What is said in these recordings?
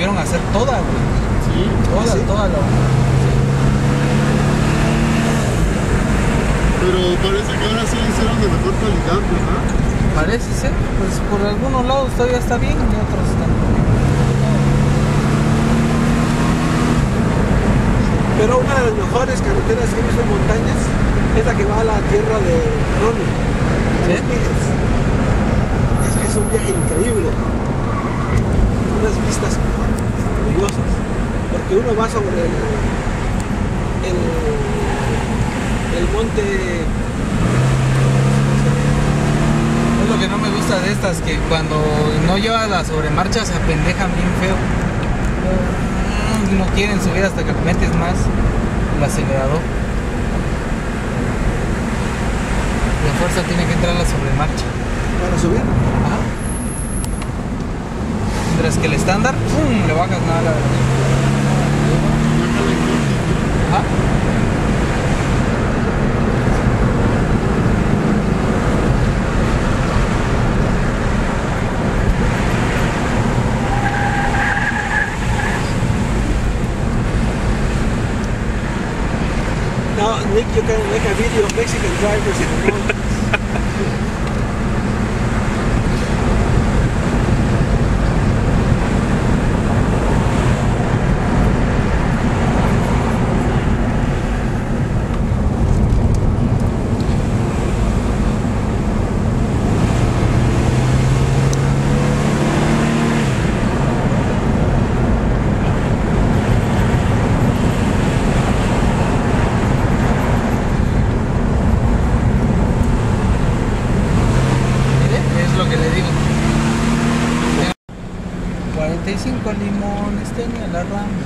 volvieron a hacer toda, güey. Sí, Toda la... Pero parece que ahora sí la hicieron de mejor calidad, ¿verdad? Parece ser, pues por algunos lados todavía está bien y otros están. Pero una de las mejores carreteras que he visto en montañas es la que va a la tierra de Ronnie. ¿Sí? Es un viaje increíble. Unas vistas maravillosas. Porque uno va sobre el monte. Es lo que no me gusta de estas, que cuando no llevas la sobremarcha se apendejan bien feo. No quieren subir hasta que metes más el acelerador. La fuerza tiene que entrar a la sobremarcha. Para subir. Ajá. Mientras que el estándar, ¡pum!, le bajas nada a la velocidad. Ajá. Now, Nick, you can make a video of Mexican drivers in the mountains. Limones tenía la rama.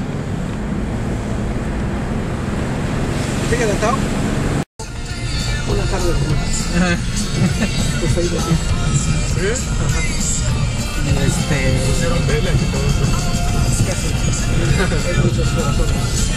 ¿Te calentado? Buenas tardes. Pues ahí de aquí. ¿Sí? Ajá. Pusieron velas y todo eso. Casi. Hay muchos corazones.